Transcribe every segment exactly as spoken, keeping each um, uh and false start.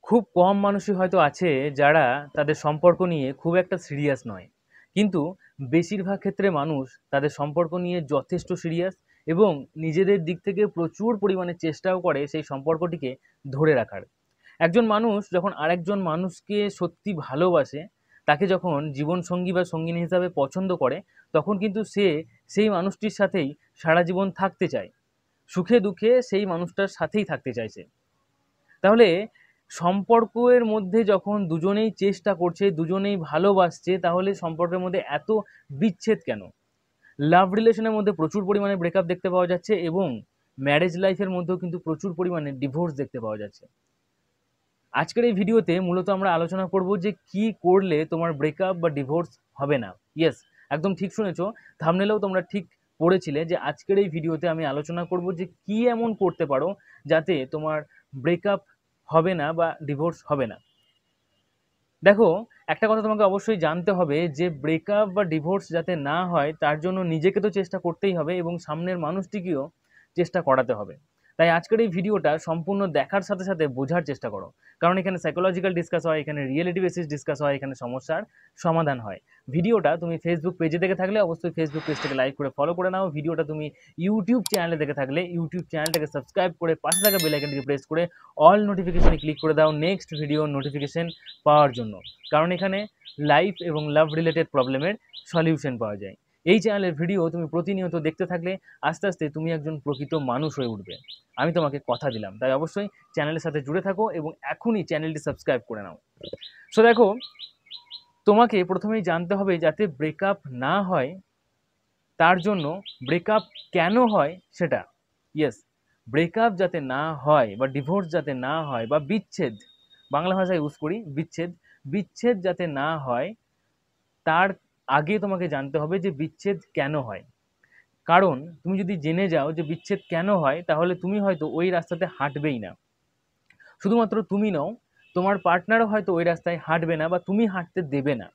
খুব কম মানুষই হয়তো আছে যারা তাদের সম্পর্ক নিয়ে খুব একটা সিরিয়াস নয়, কিন্তু বেশিরভাগ ক্ষেত্রে মানুষ তাদের সম্পর্ক নিয়ে যথেষ্ট সিরিয়াস এবং নিজেদের দিক থেকে প্রচুর পরিমাণে চেষ্টাও করে সেই সম্পর্কটিকে ধরে রাখার। একজন মানুষ যখন আরেকজন মানুষকে সত্যি ভালোবাসে, তাকে যখন জীবনসঙ্গী বা সঙ্গিনী হিসাবে পছন্দ করে, তখন কিন্তু সে সেই মানুষটির সাথেই সারা জীবন থাকতে চায়। সুখে দুঃখে সেই মানুষটার সাথেই থাকতে চাইছে। তাহলে সম্পর্কের মধ্যে যখন দুজনেই চেষ্টা করছে, দুজনেই ভালোবাসছে, তাহলে সম্পর্কের মধ্যে এত বিচ্ছেদ কেন? লাভ রিলেশনের মধ্যে প্রচুর পরিমাণে ব্রেকআপ দেখতে পাওয়া যাচ্ছে এবং ম্যারেজ লাইফের মধ্যেও কিন্তু প্রচুর পরিমাণে ডিভোর্স দেখতে পাওয়া যাচ্ছে। আজকের এই ভিডিওতে মূলত আমরা আলোচনা করব যে কি করলে তোমার ব্রেকআপ বা ডিভোর্স হবে না। ইয়েস, একদম ঠিক শুনেছো, থাম্বনেলেও তোমরা ঠিক পড়েছিলে যে আজকের এই ভিডিওতে আমি আলোচনা করব যে কি এমন করতে পারো যাতে তোমার ব্রেকআপ হবে না বা ডিভোর্স হবে না। দেখো, একটা কথা তোমাকে অবশ্যই জানতে হবে যে ব্রেকআপ বা ডিভোর্স যাতে না হয় তার জন্য নিজেকে তো চেষ্টা করতেই হবে এবং সামনের মানুষটিকেও চেষ্টা করাতে হবে। তাই আজকের এই ভিডিওটা সম্পূর্ণ দেখার সাথে সাথে বোঝার চেষ্টা করো, কারণ এখানে সাইকোলজিক্যাল ডিসকাস হয়, এখানে রিয়েলিটি বেসিস ডিসকাস হয়, এখানে সমস্যার সমাধান হয়। ভিডিওটা তুমি ফেসবুক পেজে দেখে থাকলে অবশ্যই ফেসবুক পেজটাকে লাইক করে ফলো করে নাও। ভিডিওটা তুমি ইউটিউব চ্যানেলে দেখে থাকলে ইউটিউব চ্যানেলটাকে সাবস্ক্রাইব করে পাশে থাকা বেল আইকনটিকে প্রেস করে অল নোটিফিকেশনে ক্লিক করে দাও নেক্সট ভিডিও নোটিফিকেশন পাওয়ার জন্য, কারণ এখানে লাইফ এবং লাভ রিলেটেড প্রবলেমের সলিউশন পাওয়া যায়। এই চ্যানেলের ভিডিও তুমি প্রতিনিয়ত দেখতে থাকলে আস্তে আস্তে তুমি একজন প্রকৃত মানুষ হয়ে উঠবে, আমি তোমাকে কথা দিলাম। তাই অবশ্যই চ্যানেলের সাথে জুড়ে থাকো এবং এখনই চ্যানেলটি সাবস্ক্রাইব করে নাও। সো দেখো, তোমাকে প্রথমেই জানতে হবে যাতে ব্রেকআপ না হয় তার জন্য ব্রেকআপ কেন হয় সেটা। ইয়েস, ব্রেকআপ যাতে না হয় বা ডিভোর্স যাতে না হয় বা বিচ্ছেদ, বাংলা ভাষায় ইউজ করি বিচ্ছেদ, বিচ্ছেদ যাতে না হয় তার আগে তোমাকে জানতে হবে যে বিচ্ছেদ কেন হয়। কারণ তুমি যদি জেনে যাও যে বিচ্ছেদ কেন হয়, তাহলে তুমি হয়তো ওই রাস্তাতে হাঁটবেই না। শুধুমাত্র তুমি নও, তোমার পার্টনারও হয়তো ওই রাস্তায় হাঁটবে না বা তুমি হাঁটতে দেবে না,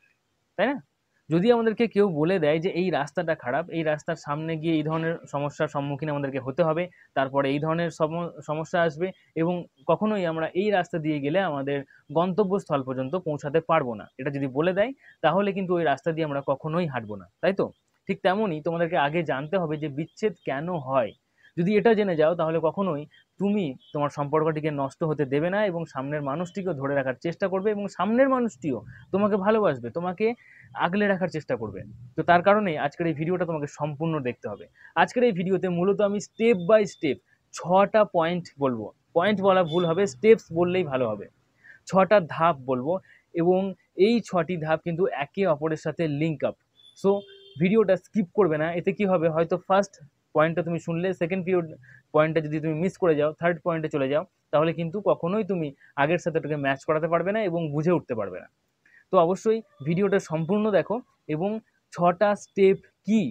তাই না? যদি আমাদেরকে কেউ বলে দেয় যে এই রাস্তাটা খারাপ, এই রাস্তার সামনে গিয়ে এই ধরনের সমস্যার সম্মুখীন আমাদেরকে হতে হবে, তারপরে এই ধরনের সমস্যা আসবে এবং কখনোই আমরা এই রাস্তা দিয়ে গেলে আমাদের গন্তব্যস্থল পর্যন্ত পৌঁছাতে পারবো না, এটা যদি বলে দেয়, তাহলে কিন্তু ওই রাস্তা দিয়ে আমরা কখনোই হাঁটবো না, তাই তো? ঠিক তেমনই তোমাদেরকে আগে জানতে হবে যে বিচ্ছেদ কেন হয়। যদি এটা জেনে যাও, তাহলে কখনোই তুমি তোমার সম্পর্কটিকে নষ্ট হতে দেবে না এবং সামনের মানুষটিকেও ধরে রাখার চেষ্টা করবে এবং সামনের মানুষটিও তোমাকে ভালোবাসবে, তোমাকে আগলে রাখার চেষ্টা করবে। তো তার কারণে আজকের এই ভিডিওটা তোমাকে সম্পূর্ণ দেখতে হবে। আজকের এই ভিডিওতে মূলত আমি স্টেপ বাই স্টেপ ছটা পয়েন্ট বলবো, পয়েন্ট বলা ভুল হবে, স্টেপস বললেই ভালো হবে। ছটা ধাপ বলবো এবং এই ছটি ধাপ কিন্তু একে অপরের সাথে লিঙ্ক আপ। সো ভিডিওটা স্কিপ করবে না। এতে কি হবে, হয়তো ফার্স্ট পয়েন্টটা তুমি শুনলে, সেকেন্ড পিরিয়ড পয়েন্টটা যদি তুমি মিস করে যাও, থার্ড পয়েন্টে চলে যাও, তাহলে কিন্তু কখনোই তুমি আগের সাথে ওটাকে ম্যাচ করাতে পারবে না এবং বুঝে উঠতে পারবে না। তো অবশ্যই ভিডিওটা সম্পূর্ণ দেখো এবং ছটা স্টেপ কি,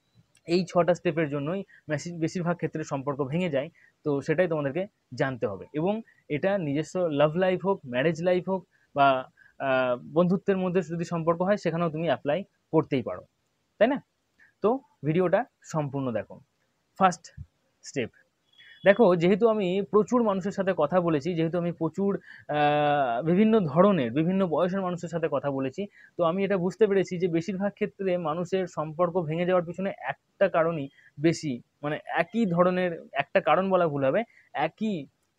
এই ছটা স্টেপের জন্যই বেশিরভাগ ক্ষেত্রে সম্পর্ক ভেঙে যায়। তো সেটাই তোমাদেরকে জানতে হবে এবং এটা নিজস্ব লাভ লাইফ হোক, ম্যারেজ লাইফ হোক বা বন্ধুত্বের মধ্যে যদি সম্পর্ক হয়, সেখানেও তুমি অ্যাপ্লাই করতেই পারো, তাই না? তো ভিডিওটা সম্পূর্ণ দেখো। ফার্স্ট স্টেপ, দেখো, যেহেতু আমি প্রচুর মানুষের সাথে কথা বলেছি, যেহেতু আমি প্রচুর বিভিন্ন ধরনের বিভিন্ন বয়সের মানুষের সাথে কথা বলেছি, তো আমি এটা বুঝতে পেরেছি যে বেশিরভাগ ক্ষেত্রে মানুষের সম্পর্ক ভেঙে যাওয়ার পিছনে একটা কারণই বেশি, মানে একই ধরনের, একটা কারণ বলা ভুল হবে, একই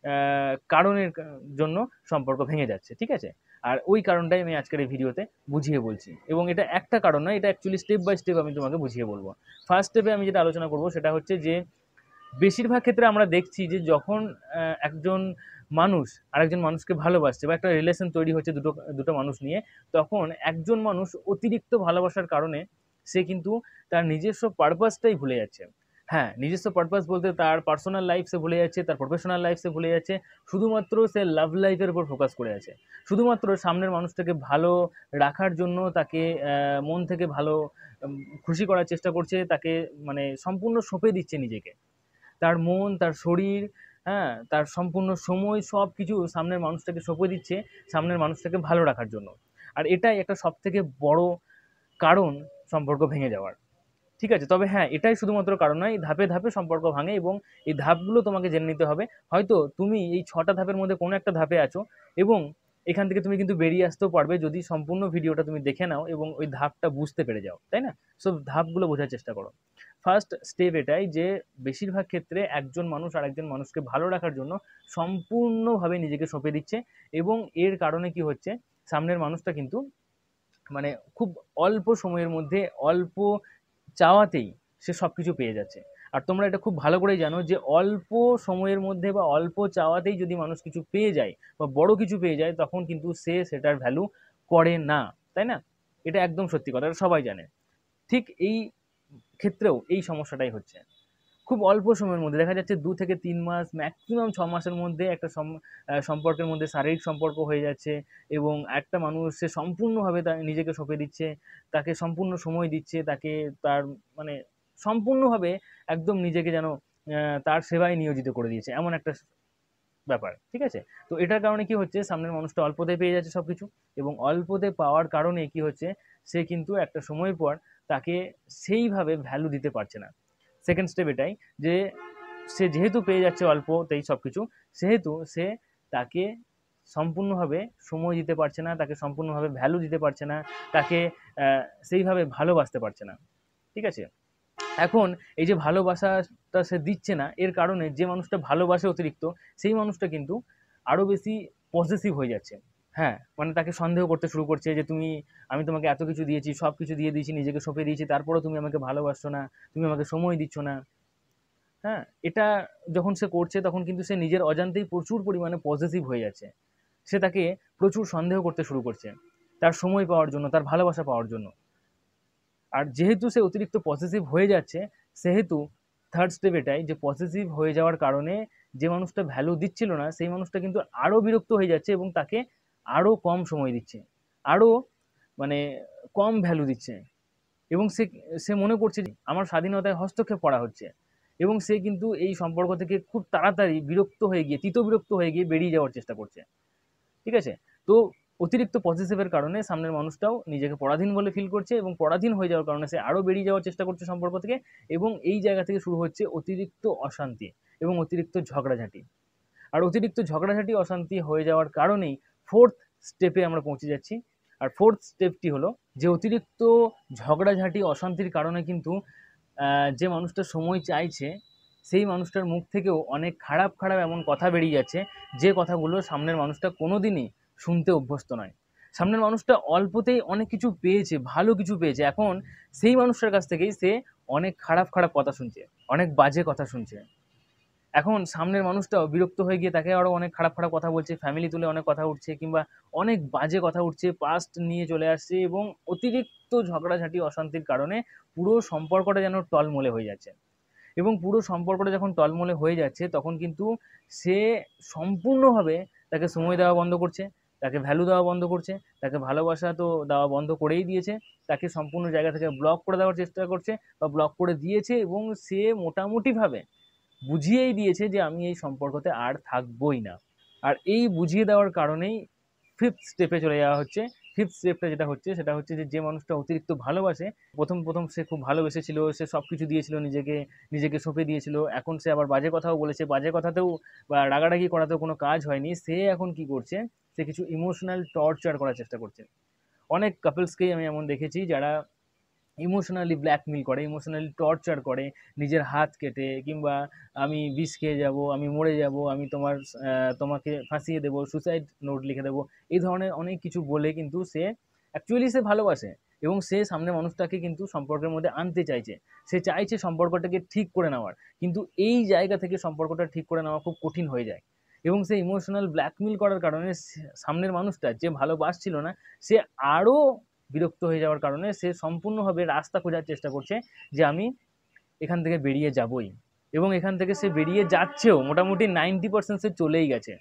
কারণের জন্য সম্পর্ক ভেঙে যাচ্ছে, ঠিক আছে? আর ওই কারণটাই আমি আজকের এই ভিডিওতে বুঝিয়ে বলছি এবং এটা একটা কারণ নয়, এটা অ্যাকচুয়ালি স্টেপ বাই স্টেপ আমি তোমাকে বুঝিয়ে বলবো। ফার্স্ট স্টেপে আমি যেটা আলোচনা করবো সেটা হচ্ছে যে বেশিরভাগ ক্ষেত্রে আমরা দেখছি যে যখন একজন মানুষ আরেকজন মানুষকে ভালোবাসছে বা একটা রিলেশন তৈরি হচ্ছে দুটো দুটো মানুষ নিয়ে, তখন একজন মানুষ অতিরিক্ত ভালোবাসার কারণে সে কিন্তু তার নিজস্ব পারপাসটাই ভুলে যাচ্ছে। হ্যাঁ, নিজস্ব পারপাস বলতে তার পার্সোনাল লাইফ সে ভুলে যাচ্ছে, তার প্রফেশনাল লাইফ সে ভুলে যাচ্ছে, শুধুমাত্র সে লাভ লাইফের উপর ফোকাস করে আছে। শুধুমাত্র সামনের মানুষটাকে ভালো রাখার জন্য তাকে মন থেকে ভালো খুশি করার চেষ্টা করছে, তাকে মানে সম্পূর্ণ সঁপে দিচ্ছে নিজেকে, তার মন, তার শরীর, হ্যাঁ, তার সম্পূর্ণ সময় সব কিছু সামনের মানুষটাকে সঁপে দিচ্ছে সামনের মানুষটাকে ভালো রাখার জন্য। আর এটাই একটা সব থেকে বড় কারণ সম্পর্ক ভেঙে যাওয়ার, ঠিক আছে? তবে হ্যাঁ, এটাই শুধুমাত্র কারণ নয়, ধাপে ধাপে সম্পর্ক ভাঙে এবং এই ধাপগুলো তোমাকে জেনে নিতে হবে। হয়তো তুমি এই ছটা ধাপের মধ্যে কোনো একটা ধাপে আছো, এবং এখান থেকে তুমি কিন্তু বেরিয়ে আসতেও পারবে যদি সম্পূর্ণ ভিডিওটা তুমি দেখে নাও এবং ওই ধাপটা বুঝতে পেরে যাও, তাই না? সো ধাপগুলো বোঝার চেষ্টা করো। ফার্স্ট স্টেপ এটাই যে বেশিরভাগ ক্ষেত্রে একজন মানুষ আরেকজন মানুষকে ভালো রাখার জন্য সম্পূর্ণভাবে নিজেকে সঁপে দিচ্ছে, এবং এর কারণে কি হচ্ছে, সামনের মানুষটা কিন্তু মানে খুব অল্প সময়ের মধ্যে অল্প চাওয়াতেই সে সব কিছু পেয়ে যাচ্ছে। আর তোমরা এটা খুব ভালো করেই জানো যে অল্প সময়ের মধ্যে বা অল্প চাওয়াতেই যদি মানুষ কিছু পেয়ে যায় বা বড় কিছু পেয়ে যায়, তখন কিন্তু সে সেটার ভ্যালু করে না, তাই না? এটা একদম সত্যি কথা, এটা সবাই জানে। ঠিক এই ক্ষেত্রেও এই সমস্যাটাই হচ্ছে। খুব অল্প সময়ের মধ্যে দেখা যাচ্ছে দু থেকে তিন মাস ম্যাক্সিমাম ছ মাসের মধ্যে একটা সম্পর্কের মধ্যে শারীরিক সম্পর্ক হয়ে যাচ্ছে, এবং একটা মানুষ সে সম্পূর্ণভাবে তার নিজেকে সঁপে দিচ্ছে, তাকে সম্পূর্ণ সময় দিচ্ছে, তাকে তার মানে সম্পূর্ণভাবে একদম নিজেকে যেন তার সেবায় নিয়োজিত করে দিয়েছে, এমন একটা ব্যাপার। ঠিক আছে? তো এটার কারণে কি হচ্ছে, সামনের মানুষটা অল্পতে পেয়ে যাচ্ছে সবকিছু, এবং অল্পতে পাওয়ার কারণে কি হচ্ছে, সে কিন্তু একটা সময় পর তাকে সেইভাবে ভ্যালু দিতে পারছে না। সেকেন্ড স্টেপ এটাই যে সে যেহেতু পেয়ে যাচ্ছে অল্পতেই সব কিছু, সেহেতু সে তাকে সম্পূর্ণভাবে সময় দিতে পারছে না, তাকে সম্পূর্ণভাবে ভ্যালু দিতে পারছে না, তাকে সেইভাবে ভালোবাসতে পারছে না। ঠিক আছে? এখন এই যে ভালোবাসাটা সে দিচ্ছে না, এর কারণে যে মানুষটা ভালোবাসে অতিরিক্ত, সেই মানুষটা কিন্তু আরও বেশি পজেসিভ হয়ে যাচ্ছে। হ্যাঁ, মানে তাকে সন্দেহ করতে শুরু করছে যে তুমি, আমি তোমাকে এত কিছু দিয়েছি, সব কিছু দিয়ে দিয়েছি, নিজেকে সঁপে দিয়েছি, তারপরেও তুমি আমাকে ভালোবাসছো না, তুমি আমাকে সময় দিচ্ছ না। হ্যাঁ, এটা যখন সে করছে তখন কিন্তু সে নিজের অজান্তেই প্রচুর পরিমাণে পজেসিভ হয়ে যাচ্ছে। সে তাকে প্রচুর সন্দেহ করতে শুরু করছে তার সময় পাওয়ার জন্য, তার ভালোবাসা পাওয়ার জন্য। আর যেহেতু সে অতিরিক্ত পসেসিভ হয়ে যাচ্ছে, সেহেতু থার্ড স্টেপ এটাই যে পসেসিভ হয়ে যাওয়ার কারণে যে মানুষটা ভ্যালু দিচ্ছিল না, সেই মানুষটা কিন্তু আরও বিরক্ত হয়ে যাচ্ছে এবং তাকে আরও কম সময় দিচ্ছে, আরও মানে কম ভ্যালু দিচ্ছে, এবং সে সে মনে করছে যে আমার স্বাধীনতায় হস্তক্ষেপ করা হচ্ছে, এবং সে কিন্তু এই সম্পর্ক থেকে খুব তাড়াতাড়ি বিরক্ত হয়ে গিয়ে, তিত বিরক্ত হয়ে গিয়ে বেরিয়ে যাওয়ার চেষ্টা করছে। ঠিক আছে? তো অতিরিক্ত পজিটিভের কারণে সামনের মানুষটাও নিজেকে পরাধীন বলে ফিল করছে, এবং পরাধীন হয়ে যাওয়ার কারণে সে আরও বেরিয়ে যাওয়ার চেষ্টা করছে সম্পর্ক থেকে, এবং এই জায়গা থেকে শুরু হচ্ছে অতিরিক্ত অশান্তি এবং অতিরিক্ত ঝগড়াঝাঁটি। আর অতিরিক্ত ঝগড়াঝাঁটি অশান্তি হয়ে যাওয়ার কারণেই ফোর্থ স্টেপে আমরা পৌঁছে যাচ্ছি। আর ফোর্থ স্টেপটি হলো যে অতিরিক্ত ঝগড়াঝাঁটি অশান্তির কারণে কিন্তু যে মানুষটা সময় চাইছে, সেই মানুষটার মুখ থেকেও অনেক খারাপ খারাপ এমন কথা বেরিয়ে যাচ্ছে, যে কথাগুলো সামনের মানুষটা কোনোদিনই শুনতে অভ্যস্ত নয়। সামনের মানুষটা অল্পতেই অনেক কিছু পেয়েছে, ভালো কিছু পেয়েছে, এখন সেই মানুষটার কাছ থেকেই সে অনেক খারাপ খারাপ কথা শুনছে, অনেক বাজে কথা শুনছে। এখন সামনের মানুষটাও বিরক্ত হয়ে গিয়ে তাকে আরও অনেক খারাপ খারাপ কথা বলছে, ফ্যামিলি তুলে অনেক কথা উঠছে, কিংবা অনেক বাজে কথা উঠছে, পাস্ট নিয়ে চলে আসছে, এবং অতিরিক্ত ঝগড়াঝাঁটি অশান্তির কারণে পুরো সম্পর্কটা যেন টলমলে হয়ে যাচ্ছে। এবং পুরো সম্পর্কটা যখন টলমলে হয়ে যাচ্ছে, তখন কিন্তু সে সম্পূর্ণভাবে তাকে সময় দেওয়া বন্ধ করছে, তাকে ভ্যালু দেওয়া বন্ধ করছে, তাকে ভালোবাসা তো দেওয়া বন্ধ করেই দিয়েছে, তাকে সম্পূর্ণ জায়গা থেকে ব্লক করে দেওয়ার চেষ্টা করছে বা ব্লক করে দিয়েছে, এবং সে মোটামুটিভাবে বুঝিয়েই দিয়েছে যে আমি এই সম্পর্কতে আর থাকবই না। আর এই বুঝিয়ে দেওয়ার কারণেই ফিফথ স্টেপে চলে যাওয়া হচ্ছে। ফিফথ স্টেপটা যেটা হচ্ছে সেটা হচ্ছে যে যে মানুষটা অতিরিক্ত ভালোবাসে, প্রথম প্রথম সে খুব ভালোবেসেছিল, সে সব কিছু দিয়েছিল, নিজেকে নিজেকে সঁপে দিয়েছিল, এখন সে আবার বাজে কথাও বলেছে, বাজে কথাতেও বা রাগারাগি করাতেও কোনো কাজ হয়নি, সে এখন কি করছে, সে কিছু ইমোশনাল টর্চার করার চেষ্টা করছে। অনেক কাপলসকেই আমি এমন দেখেছি যারা ইমোশনালি ব্ল্যাকমেল করে, ইমোশনালি টর্চার করে, নিজের হাত কেটে, কিংবা আমি বিষ খেয়ে যাব, আমি মরে যাব, আমি তোমার তোমাকে ফাঁসিয়ে দেবো, সুসাইড নোট লিখে দেবো, এই ধরনের অনেক কিছু বলে কিন্তু সে অ্যাকচুয়ালি সে ভালোবাসে, এবং সে সামনে মানুষটাকে কিন্তু সম্পর্কের মধ্যে আনতে চাইছে, সে চাইছে সম্পর্কটাকে ঠিক করে নেওয়ার, কিন্তু এই জায়গা থেকে সম্পর্কটা ঠিক করে নেওয়া খুব কঠিন হয়ে যায়, এবং সে ইমোশনাল ব্ল্যাকমেল করার কারণে সামনের মানুষটা যে ভালোবাসছিল না, সে আরও বিরক্ত হয়ে যাওয়ার কারণে সে সম্পূর্ণভাবে রাস্তা খোঁজার চেষ্টা করছে যে আমি এখান থেকে বেরিয়ে যাবই, এবং এখান থেকে সে বেরিয়ে যাচ্ছেও, মোটামুটি নাইনটি পার্সেন্ট সে চলেই গেছে।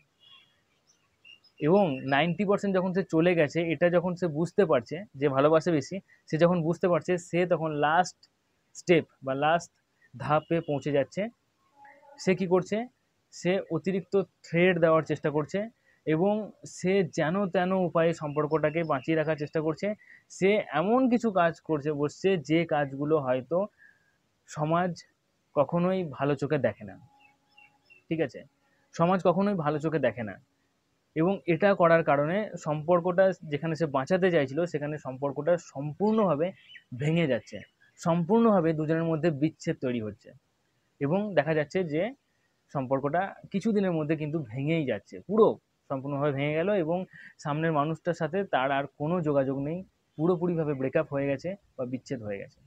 এবং নাইনটি পার্সেন্ট যখন সে চলে গেছে, এটা যখন সে বুঝতে পারছে যে ভালোবাসে বেশি, সে যখন বুঝতে পারছে, সে তখন লাস্ট স্টেপ বা লাস্ট ধাপে পৌঁছে যাচ্ছে। সে কি করছে, সে অতিরিক্ত থ্রেড দেওয়ার চেষ্টা করছে, এবং সে যেন তেন উপায়ে সম্পর্কটাকে বাঁচিয়ে রাখার চেষ্টা করছে। সে এমন কিছু কাজ করছে বসছে, যে কাজগুলো হয়তো সমাজ কখনোই ভালো চোখে দেখে না। ঠিক আছে? সমাজ কখনোই ভালো চোখে দেখে না। এবং এটা করার কারণে সম্পর্কটা যেখানে সে বাঁচাতে চাইছিল সেখানে সম্পর্কটা সম্পূর্ণভাবে ভেঙে যাচ্ছে, সম্পূর্ণভাবে দুজনের মধ্যে বিচ্ছেদ তৈরি হচ্ছে এবং দেখা যাচ্ছে যে সম্পর্কটা কিছুদিনের মধ্যে কিন্তু ভেঙেই যাচ্ছে, পুরো সম্পূর্ণভাবে ভেঙে গেল এবং সামনের মানুষটার সাথে তার আর কোনো যোগাযোগ নেই, পুরোপুরিভাবে ব্রেকআপ হয়ে গেছে বা বিচ্ছেদ হয়ে গেছে।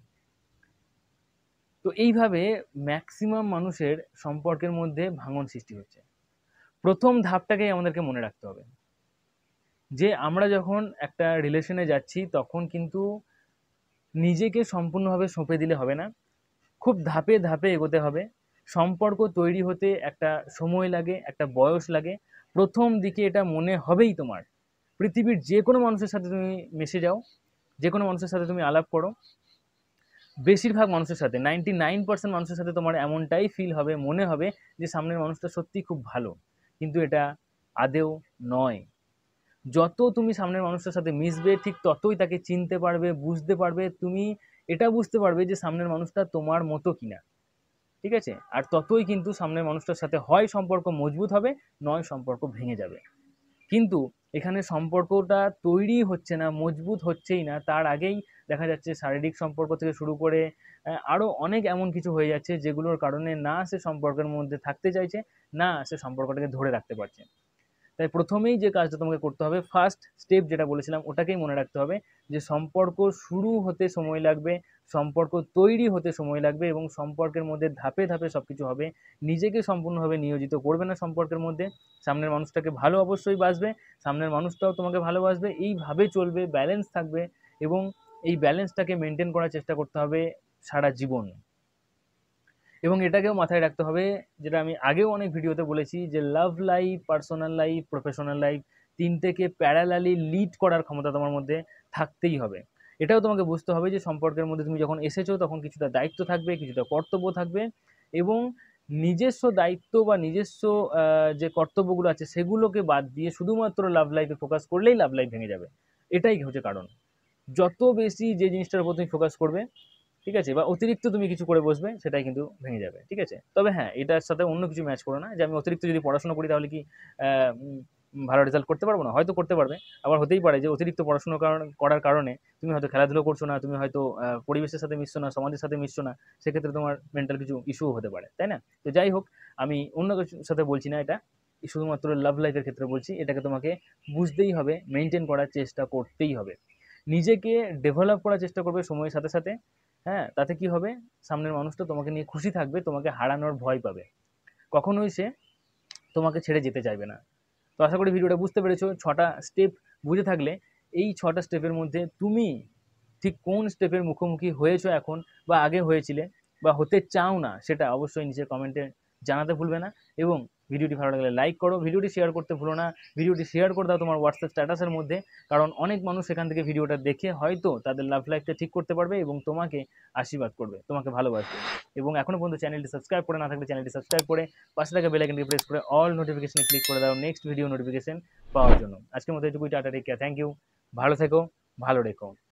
তো এইভাবে ম্যাক্সিমাম মানুষের সম্পর্কের মধ্যে ভাঙন সৃষ্টি হচ্ছে। প্রথম ধাপটাকেই আমাদেরকে মনে রাখতে হবে যে আমরা যখন একটা রিলেশনে যাচ্ছি তখন কিন্তু নিজেকে সম্পূর্ণভাবে সঁপে দিলে হবে না, খুব ধাপে ধাপে এগোতে হবে। সম্পর্ক তৈরি হতে একটা সময় লাগে, একটা বয়স লাগে। প্রথম দিকে এটা মনে হবেই তোমার, পৃথিবীর যে কোনো মানুষের সাথে তুমি মিশে যাও, যে কোনো মানুষের সাথে তুমি আলাপ করো, বেশিরভাগ মানুষের সাথে নাইনটি নাইন পার্সেন্ট মানুষের সাথে তোমার এমনটাই ফিল হবে, মনে হবে যে সামনের মানুষটা সত্যিই খুব ভালো, কিন্তু এটা আদেও নয়। যত তুমি সামনের মানুষটার সাথে মিশবে ঠিক ততই তাকে চিনতে পারবে, বুঝতে পারবে, তুমি এটা বুঝতে পারবে যে সামনের মানুষটা তোমার মতো কিনা, ঠিক আছে? আর ততই কিন্তু সামনের মানুষটার সাথে হয় সম্পর্ক মজবুত হবে, নয় সম্পর্ক ভেঙে যাবে। কিন্তু এখানে সম্পর্কটা তৈরি হচ্ছে না, মজবুত হচ্ছেই না, তার আগেই দেখা যাচ্ছে শারীরিক সম্পর্ক থেকে শুরু করে আরও অনেক এমন কিছু হয়ে যাচ্ছে যেগুলোর কারণে না সে সম্পর্কের মধ্যে থাকতে চাইছে, না সে সম্পর্কটাকে ধরে রাখতে পারছে। তাই প্রথমেই যে কাজটা তোমাকে করতে হবে, ফার্স্ট স্টেপ যেটা বলেছিলাম ওটাকেই মনে রাখতে হবে যে সম্পর্ক শুরু হতে সময় লাগবে, সম্পর্ক তৈরি হতে সময় লাগবে এবং সম্পর্কের মধ্যে ধাপে ধাপে সব কিছু হবে। নিজেকে সম্পূর্ণভাবে নিয়োজিত করবে না সম্পর্কের মধ্যে, সামনের মানুষটাকে ভালো অবশ্যই বাসবে, সামনের মানুষটাও তোমাকে ভালোবাসবে, এইভাবে চলবে, ব্যালেন্স থাকবে এবং এই ব্যালেন্সটাকে মেনটেন করার চেষ্টা করতে হবে সারা জীবন। এবং এটাকেও মাথায় রাখতে হবে, যেটা আমি আগেও অনেক ভিডিওতে বলেছি, যে love life, personal life, professional life তিনটেকে প্যারালালি লিড করার ক্ষমতা তোমার মধ্যে থাকতেই হবে। এটাও তোমাকে বুঝতে হবে যে সম্পর্কের মধ্যে তুমি যখন এসেছো তখন কিছুটা দায়িত্ব থাকবে, কিছুটা কর্তব্য থাকবে এবং নিজস্ব দায়িত্ব বা নিজস্ব যে কর্তব্যগুলো আছে সেগুলোকে বাদ দিয়ে শুধুমাত্র লাভ লাইফে ফোকাস করলেই লাভ লাইফ ভেঙে যাবে। এটাই হচ্ছে কারণ। যত বেশি যে জিনিসটার উপর তুমি ফোকাস করবে, ঠিক আছে, বা অতিরিক্ত তুমি কিছু করে বসবে, সেটাই কিন্তু ভেঙে যাবে, ঠিক আছে? তবে হ্যাঁ, এটার সাথে অন্য কিছু ম্যাচ করো না যে আমি অতিরিক্ত যদি পড়াশোনা করি তাহলে কি ভালো রেজাল্ট করতে পারবো না, হয়তো করতে পারবে। আবার হতেই পারে যে অতিরিক্ত পড়াশোনা করার কারণে তুমি হয়তো খেলাধুলো করছো না, তুমি হয়তো পরিবেশের সাথে মিশছো না, সমাজের সাথে মিশছো না, সেক্ষেত্রে তোমার মেন্টাল কিছু ইস্যুও হতে পারে, তাই না? তো যাই হোক, আমি অন্য কিছুর সাথে বলছি না, এটা শুধুমাত্র লাভ লাইফের ক্ষেত্রে বলছি। এটাকে তোমাকে বুঝতেই হবে, মেনটেন করার চেষ্টা করতেই হবে, নিজেকে ডেভেলপ করার চেষ্টা করবে সময়ের সাথে সাথে। হ্যাঁ, তাতে কি হবে, সামনের মানুষটা তোমাকে নিয়ে খুশি থাকবে, তোমাকে হারানোর ভয় পাবে, কখনোই সে তোমাকে ছেড়ে যেতে চাইবে না। তো আশা করি ভিডিওটা বুঝতে পেরেছো। ছটা স্টেপ বুঝে থাকলে এই ছটা স্টেপের মধ্যে তুমি ঠিক কোন স্টেপের মুখোমুখি হয়েছো এখন, বা আগে হয়েছিলে, বা হতে চাও না, সেটা অবশ্যই নিচে কমেন্টে জানাতে ভুলবে না। এবং ভিডিওটি ভালো লাগলে লাইক করো, ভিডিওটি শেয়ার করতে ভুলো না, ভিডিওটি শেয়ার করে দাও তোমার হোয়াটসঅ্যাপ স্ট্যাটাসের মধ্যে, কারণ অনেক মানুষ সেখান থেকে ভিডিওটা দেখে হয়তো তাদের লাভ লাইফটা ঠিক করতে পারবে এবং তোমাকে আশীর্বাদ করবে, তোমাকে ভালোবাসবে। এবং এখনো পর্যন্ত চ্যানেলটি সাবস্ক্রাইব করে না থাকলে চ্যানেলটি সাবস্ক্রাইব করে পাশে থাকা বেল আইকনটি প্রেস করে অল নোটিফিকেশনে ক্লিক করে দাও নেক্সট ভিডিও নোটিফিকেশন পাওয়ার জন্য। আজকের মতো এটুকুই, tata, take care, thank you, ভালো থেকো, ভালো রেখো।